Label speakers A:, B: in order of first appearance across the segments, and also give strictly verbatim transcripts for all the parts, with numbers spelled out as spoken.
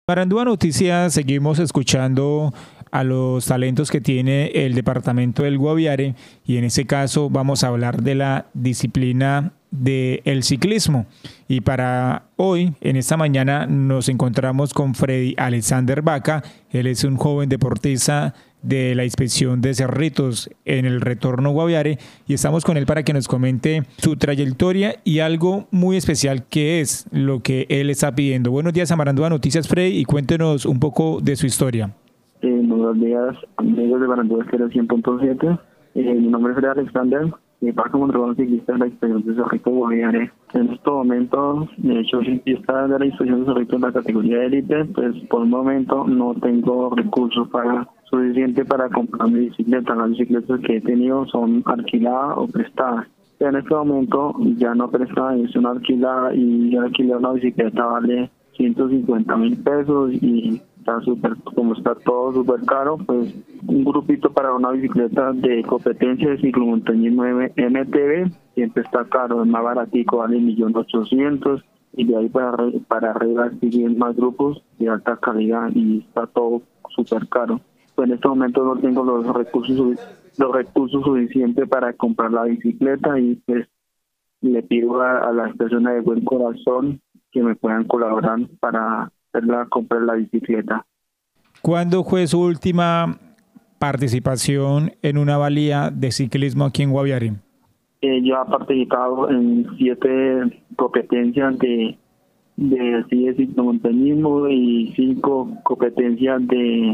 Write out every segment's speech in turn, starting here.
A: Barandúa Noticias, seguimos escuchando a los talentos que tiene el departamento del Guaviare y en este caso vamos a hablar de la disciplina del ciclismo. Y para hoy, en esta mañana, nos encontramos con Freddy Alexander Vaca. Él es un joven deportista de la inspección de Cerritos en el retorno Guaviare y estamos con él para que nos comente su trayectoria y algo muy especial que es lo que él está pidiendo. Buenos días a Barandúa Noticias, Freddy, y cuéntenos un poco de su historia.
B: Eh, buenos días, amigos de Barandúa cien punto siete. Eh, mi nombre es Freddy Alexander y paso como entrenador ciclista de la inspección de Cerritos Guaviare. En estos momentos, de hecho, ciclista de la inspección de Cerritos en la categoría de élite, pues por el momento no tengo recursos para suficiente para comprar mi bicicleta. Las bicicletas que he tenido son alquiladas o prestadas. En este momento ya no prestada, es una alquilada y yo alquilé una bicicleta vale ciento cincuenta mil pesos y está súper, como está todo súper caro, pues un grupito para una bicicleta de competencia de ciclomontañismo M T B siempre está caro, es más baratico, vale un millón ochocientos mil y de ahí para, para arriba siguen más grupos de alta calidad y está todo súper caro. En este momento no tengo los recursos los recursos suficientes para comprar la bicicleta y pues le pido a, a las personas de buen corazón que me puedan colaborar para hacerla comprar la bicicleta.
A: ¿Cuándo fue su última participación en una valía de ciclismo aquí en Guaviare?
B: Eh, yo he participado en siete competencias de de, de ciclomontañismo y cinco competencias de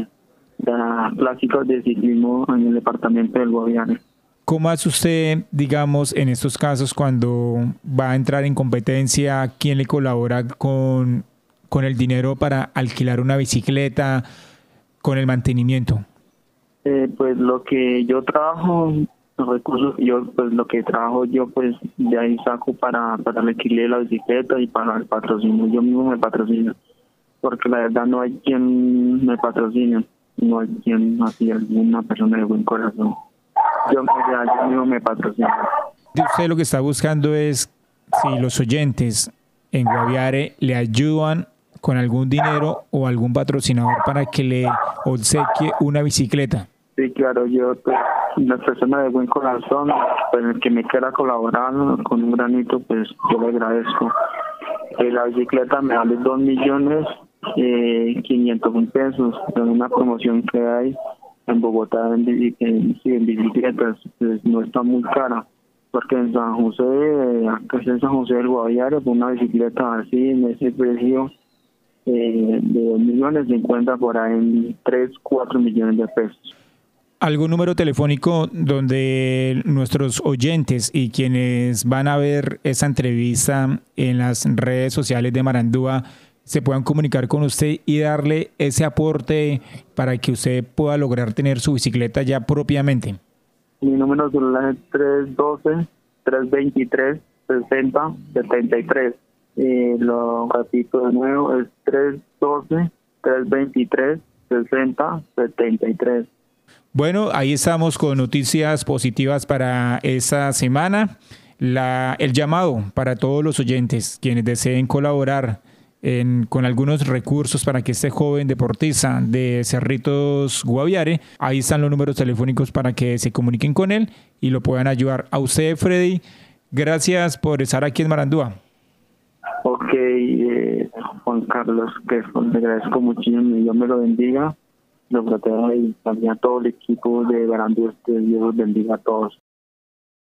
B: las clásicas de ciclismo en el departamento del Guaviare.
A: ¿Cómo hace usted, digamos, en estos casos cuando va a entrar en competencia? ¿Quién le colabora con, con el dinero para alquilar una bicicleta, con el mantenimiento?
B: Eh, pues lo que yo trabajo, los recursos, yo pues lo que trabajo yo pues de ahí saco para, para el alquiler de la bicicleta y para el patrocinio. Yo mismo me patrocino, porque la verdad no hay quien me patrocine. No hay quien, así alguna persona de buen corazón. Yo, yo mismo me patrocino.
A: Usted lo que está buscando es si los oyentes en Guaviare le ayudan con algún dinero o algún patrocinador para que le obsequie una bicicleta.
B: Sí, claro, yo, pues, una persona de buen corazón, pues el que me quiera colaborar con un granito, pues yo le agradezco. Eh, la bicicleta me vale dos millones Eh, quinientos mil pesos en una promoción que hay en Bogotá en, en, en bicicletas, pues no está muy cara, porque en San José, acá en San José del Guaviare, por una bicicleta así en ese precio eh, de dos millones se encuentra por ahí en tres, cuatro millones de pesos.
A: ¿Algún número telefónico donde nuestros oyentes y quienes van a ver esa entrevista en las redes sociales de Barandúa se puedan comunicar con usted y darle ese aporte para que usted pueda lograr tener su bicicleta ya propiamente?
B: Mi número celular es tres uno dos, tres dos tres, seis cero siete tres. Eh, lo repito de nuevo, es tres uno dos, tres dos tres, seis cero siete tres.
A: Bueno, ahí estamos con noticias positivas para esta semana. La, el llamado para todos los oyentes, quienes deseen colaborar En, con algunos recursos para que este joven deportista de Cerritos Guaviare, ahí están los números telefónicos para que se comuniquen con él y lo puedan ayudar. A usted, Freddy, gracias por estar aquí en Barandúa.
B: Ok, eh, Juan Carlos, que le agradezco muchísimo y Dios me lo bendiga. Lo protege y también a todo el equipo de Barandúa, que Dios los bendiga a todos.